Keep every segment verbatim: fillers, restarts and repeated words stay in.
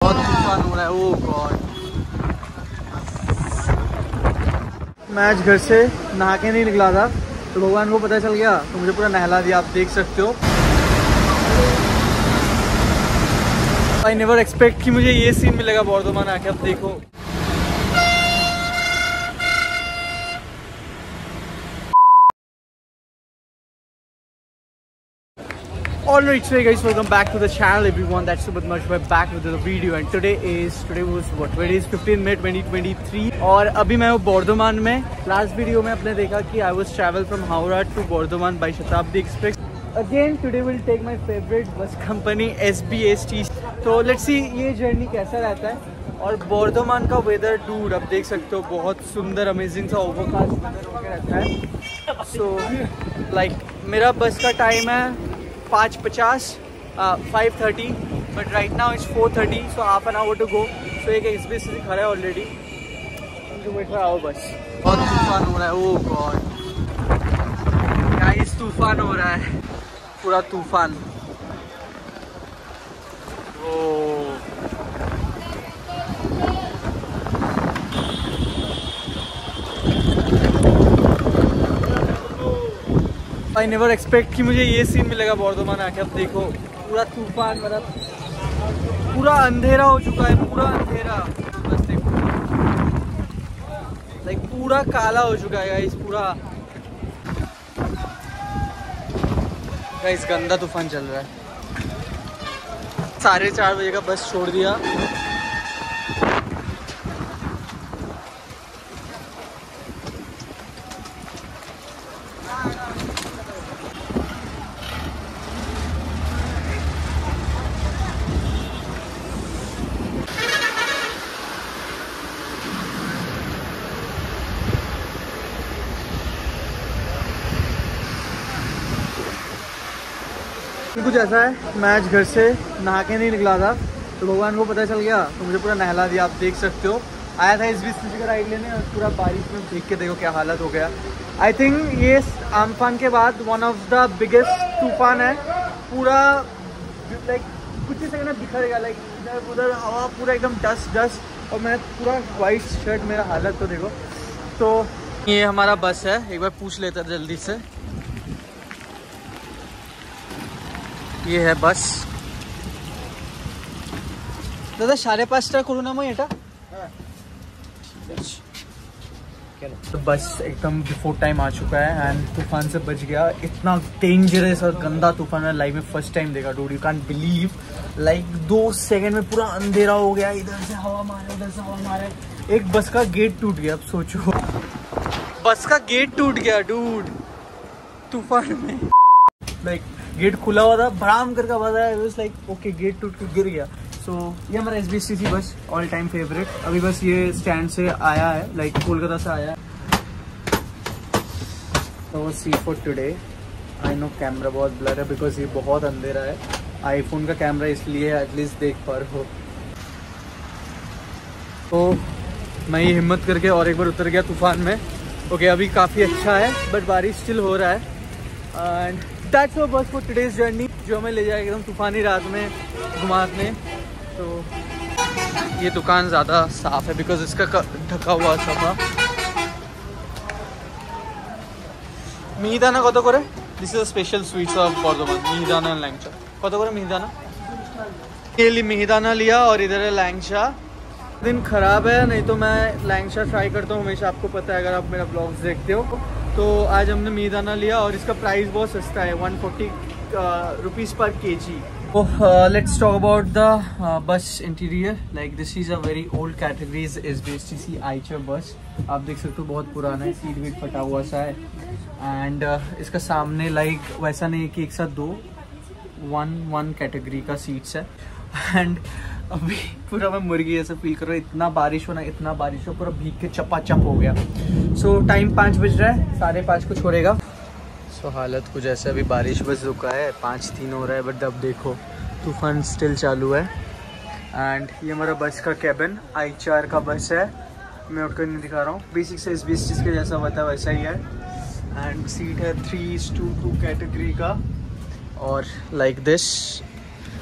बहुत तूफान हो रहा है। ओ गॉड, मैं आज घर से नहा के नहीं निकला था तो भगवान को पता चल गया तो मुझे पूरा नहला दिया, आप देख सकते हो। आई नेवर एक्सपेक्ट कि मुझे ये सीन मिलेगा बर्धमान आके, अब देखो। Alright, so guys, welcome back to the channel everyone. That's so much. We're back with the video and today is today was what? Today is fifteenth May twenty twenty-three और अभी मैं हूँ बर्धमान में। लास्ट वीडियो में आपने देखा कि I was travel from Howrah to Bardhaman by Shatabdi express. Again today will take my favorite bus company S B S T। तो let's see ये जर्नी कैसा रहता है। और बर्धमान का वेदर डूड आप देख सकते हो, बहुत सुंदर अमेजिंग सा ओवरकास्ट वेदर होकर रहता है। सो so, लाइक like, मेरा बस का टाइम है पाँच पचास, five thirty, but right now it's four thirty, so half an hour to go. So एक एक्सप्रेस खड़ा है ऑलरेडी, वेट फॉर आवर बस। बहुत तूफान हो रहा है। ओ गॉड गाइस, तूफान हो रहा है, पूरा तूफान। ओ आई नेवर एक्सपेक्ट कि मुझे ये सीन मिलेगा बर्धमान आके, अब देखो। पूरा तूफान, मतलब पूरा अंधेरा हो चुका है, पूरा अंधेरा। बस देखो, लाइक पूरा काला हो चुका है गाइस, पूरा। गाइस गंदा तूफान चल रहा है। साढ़े चार बजे का बस छोड़ दिया। कुछ ऐसा है, मैं आज घर से नहा के नहीं निकला था तो भगवान को पता चल गया तो मुझे पूरा नहला दिया, आप देख सकते हो। आया था इस बीच का राइड लेने और पूरा बारिश में देख के देखो क्या हालत हो गया। आई थिंक ये आमफान के बाद वन ऑफ द बिगेस्ट तूफान है। पूरा लाइक कुछ ही सेकंड में बिखर गया, लाइक इधर उधर हवा, पूरा एकदम डस्ट डस्ट। और मैं पूरा वाइट शर्ट, मेरा हालत तो देखो। तो ये हमारा बस है, एक बार पूछ लेता जल्दी से। ये है बस। दादा साढ़े पाँचटा करूँ ना मैं एटा। तो बस एकदम बिफोर टाइम आ चुका है एंड तूफान से बच गया। इतना डेंजरस और गंदा तूफान मैं लाइफ में फर्स्ट टाइम देखा dude, you can believe. Like दो सेकंड में पूरा अंधेरा हो गया, इधर से हवा मारे उधर से हवा मारे। एक बस का गेट टूट गया, अब सोचो बस का गेट टूट गया डूड तूफान में। लाइक गेट खुला हुआ था, भड़ाम करके आवाज आया, लाइक ओके गेट टूट के गिर गया। सो so, ये हमारा S B S T C bus all time favourite. अभी बस ये स्टैंड से आया है, लाइक कोलकाता से आया है। तो see for today. I know camera बहुत ब्लर है बिकॉज ये बहुत अंधेरा है। आईफोन का कैमरा इसलिए एटलीस्ट देख पा रहे हो। तो मैं ये हिम्मत करके और एक बार उतर गया तूफान में। ओके okay, अभी काफ़ी अच्छा है बट बारिश स्टिल हो रहा है। And that's our bus for today's journey, जो हमें ले जाएगा एकदम तूफानी रात में घुमाने। तो ये दुकान ज़्यादा साफ है बिकॉज इसका ढका हुआ सफा। मिहिदाना कत करे? This is a special sweets of Bardhaman, mihidana and langcha. कत करे मिहिदाना? ये लिए मिहिदाना लिया और इधर है लैंगचा। दिन खराब है, नहीं तो मैं लैंगचा ट्राई करता हूँ हमेशा, आपको पता है अगर आप मेरा ब्लॉग्स देखते हो। तो आज हमने मिहिदाना लिया और इसका प्राइस बहुत सस्ता है, वन फोर्टी रुपीज़ पर K G. Let's talk about the bus interior. Like this is a very old categories S B S T C Eicher bus. आप देख सकते हो बहुत पुराना है, सीट वीट फटा हुआ सा है। एंड uh, इसका सामने लाइक like, वैसा नहीं है कि एक साथ दो वन वन कैटेगरी का सीट्स है। एंड अभी पूरा मैं मुर्गी जैसे फील कर रहा हूँ, इतना बारिश होना इतना बारिश हो, पूरा भीग के चपा चप हो गया। सो so, टाइम पाँच बज रहा है, साढ़े पाँच को छोड़ेगा। सो so, हालत कुछ ऐसे, अभी बारिश बस रुका है, पाँच तीन हो रहा है बट अब देखो तूफान स्टिल चालू है। एंड ये हमारा बस का कैबिन आई चार का बस है, मैं उठकर नहीं दिखा रहा हूँ। बेसिक से इस बीस चीज़ के जैसा होता है वैसा ही है। एंड सीट है थ्री टू टू कैटेगरी का और like this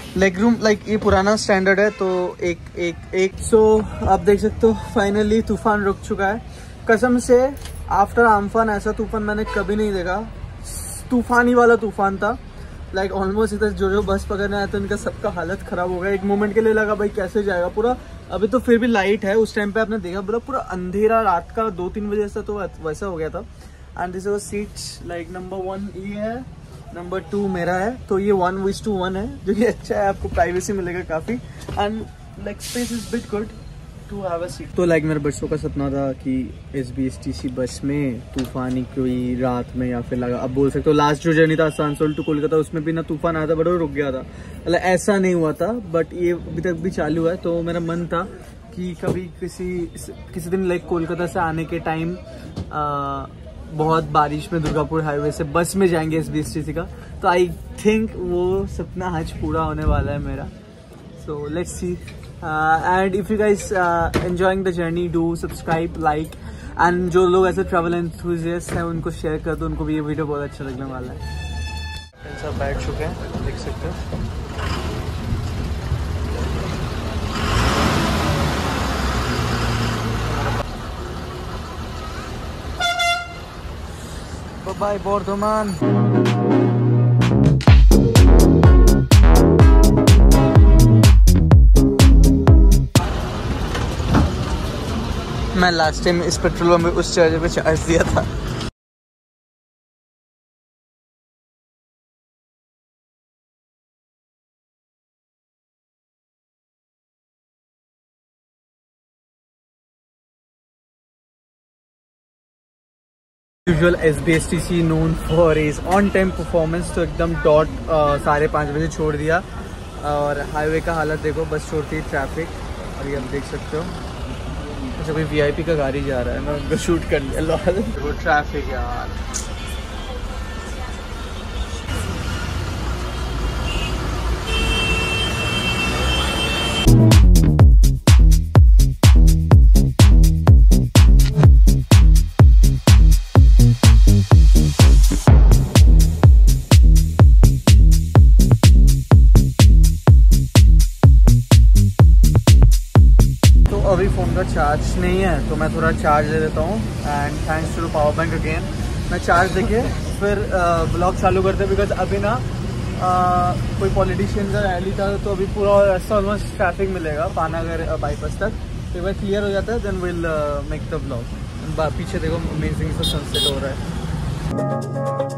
leg room like ये पुराना स्टैंडर्ड है तो एक एक एक सो so, आप देख सकते हो फाइनली तूफान रुक चुका है। कसम से आफ्टर आम्फान ऐसा तूफान मैंने कभी नहीं देखा। तूफान ही वाला तूफान था। लाइक ऑलमोस्ट इधर जो जो बस पकड़ने आया था उनका सबका हालत खराब हो गया। एक मोमेंट के लिए लगा भाई कैसे जाएगा पूरा। अभी तो फिर भी लाइट है, उस टाइम पे आपने देखा बोला पूरा अंधेरा रात का दो तीन बजे से तो वैसा हो गया था। And this was seats like number one ये है, नंबर टू मेरा है, तो ये वन विच टू वन है जो कि अच्छा है, आपको प्राइवेसी मिलेगा काफ़ी and like space is bit good to have a seat. तो लाइक मेरे बच्चों का सपना था कि S B S T C bus में तूफानी कोई रात में या फिर लगा, अब बोल सकते हो लास्ट जो जर्नी था आसनसोल टू कोलकाता उसमें भी ना तूफान आया था बट वो रुक गया था। मतलब ऐसा नहीं हुआ था बट ये अभी तक भी चालू है। तो मेरा मन था कि कभी किसी किसी दिन लाइक कोलकाता से आने के टाइम बहुत बारिश में दुर्गापुर हाईवे से बस में जाएंगे S B S T C का। तो आई थिंक वो सपना आज पूरा होने वाला है मेरा। So let's see and if you guys enjoying the journey do subscribe like and जो लोग ऐसे ट्रैवल एंथुसियास्ट हैं उनको शेयर कर दो, उनको भी ये वीडियो बहुत अच्छा लगने वाला है। सब बैठ चुके हैं देख सकते हो। बाय बर्धमान। मैं लास्ट टाइम इस पेट्रोल पंप में उस चार्जर पे चार्ज दिया था। Usual S B S T C known for is on time performance. तो एकदम डॉट साढ़े पाँच बजे छोड़ दिया और हाईवे का हालत देखो, बस छोड़ती है ट्रैफिक। अभी आप देख सकते हो अच्छा कोई वी आई पी का गाड़ी जा रहा है, मैं उनको शूट कर लिया। लॉल वो ट्रैफिक यार। अभी फ़ोन का चार्ज नहीं है तो मैं थोड़ा चार्ज दे देता हूँ and thanks to power bank again. मैं चार्ज देके फिर ब्लॉग चालू करते हैं बिकॉज अभी ना आ, कोई पॉलिटिशियन का रैली था तो अभी पूरा ऐसा ऑलमोस्ट ट्रैफिक मिलेगा पानागर बाईपास तक। तो एक बार क्लियर हो जाता है then will make the blog. पीछे देखो अमेजिंग सा सनसेट हो रहा है।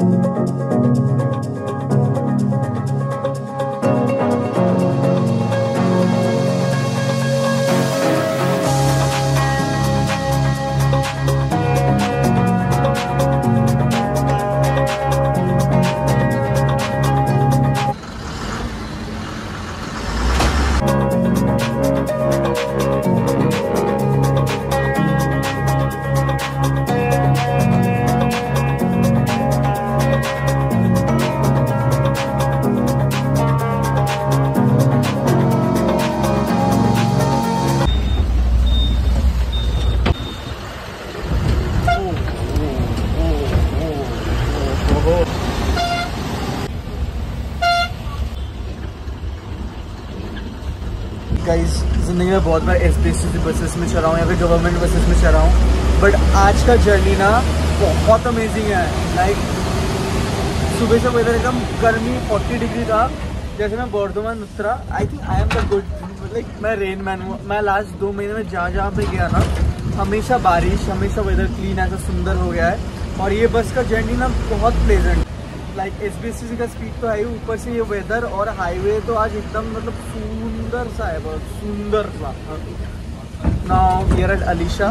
गाइस ज़िंदगी में बहुत बार S B S T C buses में चला हूँ या फिर गवर्नमेंट बसेस में चला हूँ बट आज का जर्नी ना बहुत अमेजिंग है। लाइक सुबह से वेदर एकदम गर्मी चालीस डिग्री था जैसे मैं बर्धमान उतरा। I think I am the good like मैं रेन मैन हूँ। मैं लास्ट दो महीने में जहाँ जहाँ पे गया ना हमेशा बारिश, हमेशा वेदर क्लीन ऐसा सुंदर हो गया है। और ये बस का जर्नी ना बहुत pleasant. Like S B S T C का स्पीड तो है ही, ऊपर से ये वेदर और हाईवे तो आज एकदम मतलब सुंदर सा है, बहुत सुंदर सा। Now we are at Alisha.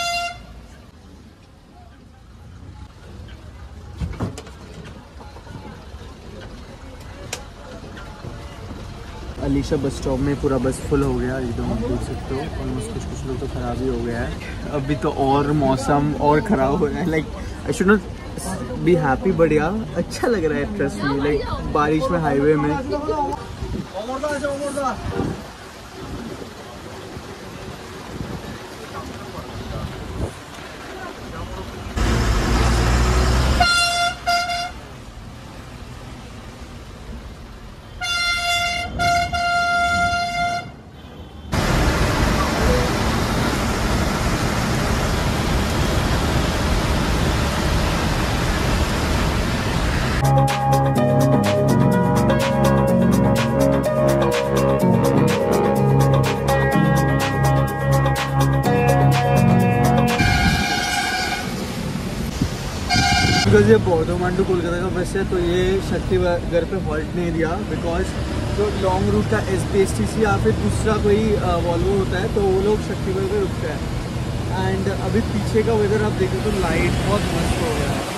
Alisha bus stop में पूरा बस फुल हो गया एकदम, आप देख सकते हो। ऑलमोस्ट कुछ कुछ लोग तो ख़राब ही हो गया है। अभी तो और मौसम और ख़राब हो रहा है। Like I should not be happy but यार अच्छा लग रहा है ट्रस्ट में। लाइक बारिश में हाईवे में बिकॉज ये बर्धमान टू कोलकाता का बस है, तो ये शक्तिनगर पे हॉल्ट नहीं दिया, बिकॉज जो लॉन्ग रूट का S B S T C या फिर दूसरा कोई वॉल्वो होता है तो वो लोग शक्तिनगर पे रुकते हैं। एंड अभी पीछे का वेदर आप देखो तो लाइट बहुत मस्त हो गया है।